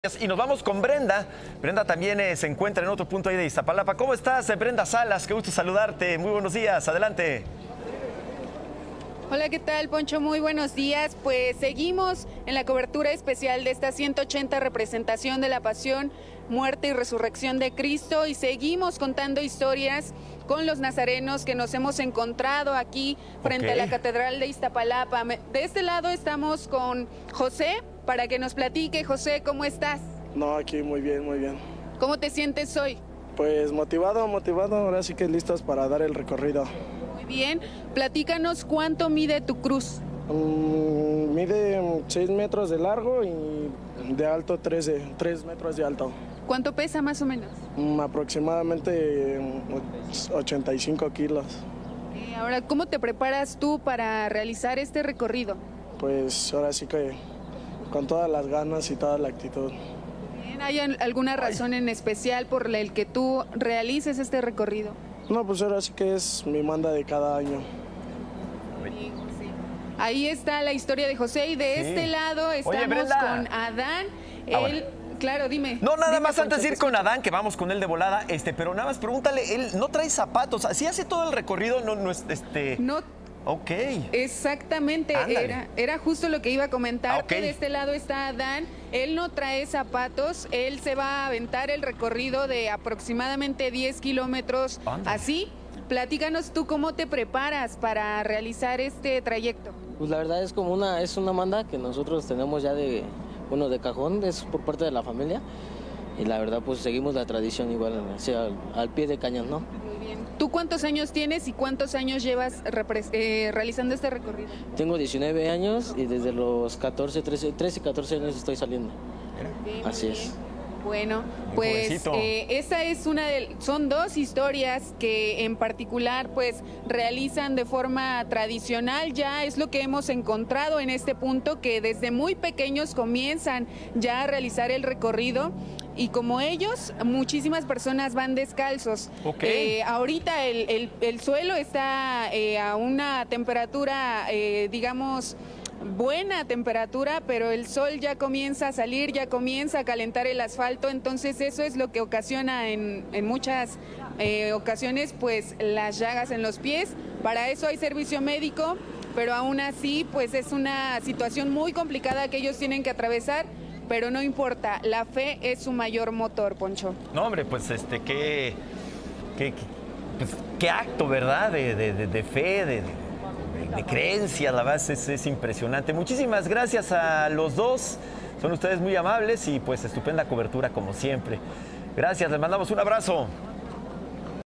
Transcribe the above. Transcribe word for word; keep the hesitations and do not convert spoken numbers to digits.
Y nos vamos con Brenda. Brenda también eh, se encuentra en otro punto ahí de Iztapalapa. ¿Cómo estás, eh, Brenda Salas? Qué gusto saludarte. Muy buenos días. Adelante. Hola, ¿qué tal, Poncho? Muy buenos días. Pues seguimos en la cobertura especial de esta ciento ochenta representación de la Pasión, Muerte y Resurrección de Cristo y seguimos contando historias con los nazarenos que nos hemos encontrado aquí frente okay. a la Catedral de Iztapalapa. De este lado estamos con José para que nos platique. José, ¿cómo estás? No, aquí muy bien, muy bien. ¿Cómo te sientes hoy? Pues motivado, motivado, ahora sí que listos para dar el recorrido. Muy bien, platícanos cuánto mide tu cruz. Um, mide seis metros de largo y de alto trece, tres metros de alto. ¿Cuánto pesa más o menos? Um, aproximadamente ochenta y cinco kilos. Eh, ahora, ¿cómo te preparas tú para realizar este recorrido? Pues ahora sí que con todas las ganas y toda la actitud. Bien, ¿hay alguna razón en especial por la que tú realices este recorrido? No, pues ahora sí que es mi manda de cada año. Sí, sí. Ahí está la historia de José y de sí. este lado estamos Oye, con Adán. Él, ah, bueno. Claro, dime. No, nada dime, más Poncho, antes de ir con Adán, que vamos con él de volada, este, pero nada más pregúntale, él no trae zapatos, así hace todo el recorrido, no, no es, este... No. Ok. Exactamente, era, era justo lo que iba a comentar. Ah, okay. De este lado está Adán, él no trae zapatos, él se va a aventar el recorrido de aproximadamente diez kilómetros. Ándale. Así, platícanos tú cómo te preparas para realizar este trayecto. Pues la verdad es como una, es una manda que nosotros tenemos ya de, bueno, de cajón, es por parte de la familia. Y la verdad pues seguimos la tradición igual, o sea, al, al pie de cañón, ¿no? Muy bien. ¿Tú cuántos años tienes y cuántos años llevas eh, realizando este recorrido? Tengo diecinueve años y desde los catorce, trece, trece, catorce años estoy saliendo. Bien, Así bien. es. Bueno, pues eh, esta es una de, son dos historias que en particular pues realizan de forma tradicional, ya es lo que hemos encontrado en este punto, que desde muy pequeños comienzan ya a realizar el recorrido. Y como ellos, muchísimas personas van descalzos. Okay. Eh, ahorita el, el, el suelo está eh, a una temperatura, eh, digamos, buena temperatura, pero el sol ya comienza a salir, ya comienza a calentar el asfalto, entonces eso es lo que ocasiona en, en muchas eh, ocasiones pues las llagas en los pies. Para eso hay servicio médico, pero aún así pues es una situación muy complicada que ellos tienen que atravesar. Pero no importa, la fe es su mayor motor, Poncho. No, hombre, pues este, qué, qué, pues, qué acto, ¿verdad? De, de, de fe, de, de, de creencia, la verdad es, es impresionante. Muchísimas gracias a los dos, son ustedes muy amables y pues estupenda cobertura como siempre. Gracias, les mandamos un abrazo.